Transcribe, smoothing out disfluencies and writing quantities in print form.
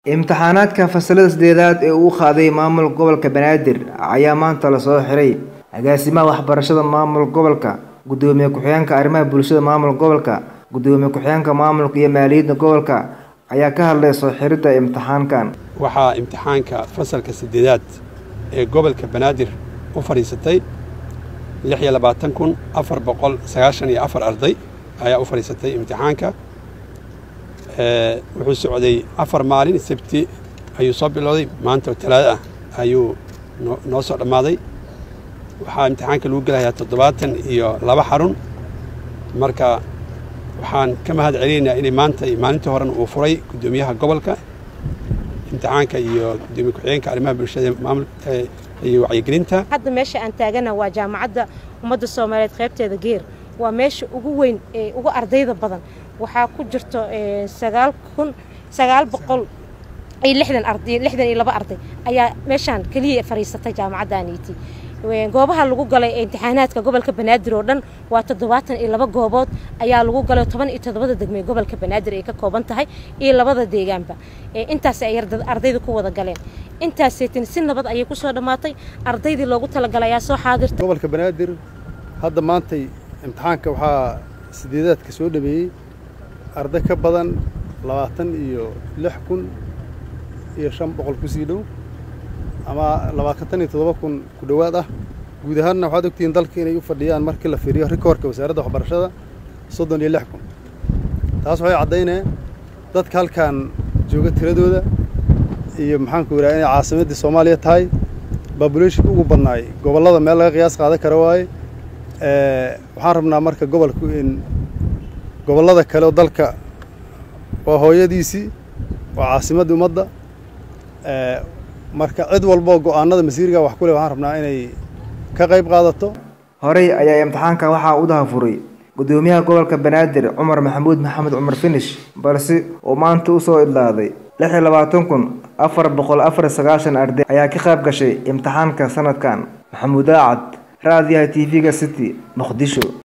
imtixaanaadka fasalada sideedaad ee uu qaaday maamulka gobolka Banaadir ayaa maanta la soo xiray agaasimaha waxbarashada maamulka gobolka gudoomiye ku-xigeenka arrimaha bulshada maamulka gobolka gudoomiye ku-xigeenka maamulka iyo maaliyadda gobolka ayaa ka hadlay soo xiridda imtixaankan waxaa imtixaanka fasalka sideedaad ee gobolka Banaadir u fariisatay 26,494 arday ayaa u fariisatay imtixaanka wuxuu socday 4 maalin sabti ayuu soo bilowday maanta talaada ayuu noo soo dhamaaday waxaa imtixaanka lagu galayaa 72 xarun marka waxaan ka mahad celinaynaa in maanta maalintii hore uu furay gudoomiyaha gobolka imtixaanka iyo gudoomiye ku-xigeenka arrimaha bulshada maamulka iyo wacyigelinta hadda meesha aan taagana waa jaamacadda ummadda Soomaaliyeed qaybteeda geer waa meesha ugu weyn ee ugu ardayda badan waxaa ku jirto 9,962 arday ayaa meeshan kaliya fariisatay jaamacaddaaniiti goobaha lagu galay imtixaanaadka gobolka Banaadir oo dhan waa 72 goobood ayaa lagu galay 17 degmo gobolka Banaadir ay ka kooban tahay iyo labada deegaanba intaas ay ardaydu ku wada galeen intaas si nabad ay ku soo dhamaatay ardaydii loogu talagalay ayaa soo xaadirtay gobolka Banaadir hadda maanta imtixaanka waxaa sideedaadka soo dhameeyay arday ka badan 26,500 ku sii dhow ama 27,000 ku dhawaad ah guud ahaanna waxaad ogtiin dalka inay u fadhiyaan markii la fiiriyo rikoorka wasaaradda waxbarashada 36,000 taas waxay cadeynayaan dadka halkan jooga tiradooda iyo maxaan ku yiraahdaa inay caasimadda Soomaaliya tahay population ugu badnaay gobolada meel laga qiyaas qaadan karo waaye waxaan rabnaa marka gobolku in gobolada kale oo dalka waa hooyadiisii waa caasimadda ummadda marka cid walba go'aanada masiiriga wax ku leh waxaan rabnaa inay ka qayb qaadato horey ayaa imtixaanka waxa uu dahafuray gudoomiyaha gobolka Banaadir Cumar Maxamuud Maxamed Cumar Finish balse oo maanta u soo idlaaday 26,494 arday ayaa ka qayb gashay imtixaanka sanadkan Maxamuud Aacad raadiyaha TV-ga City Muqdisho.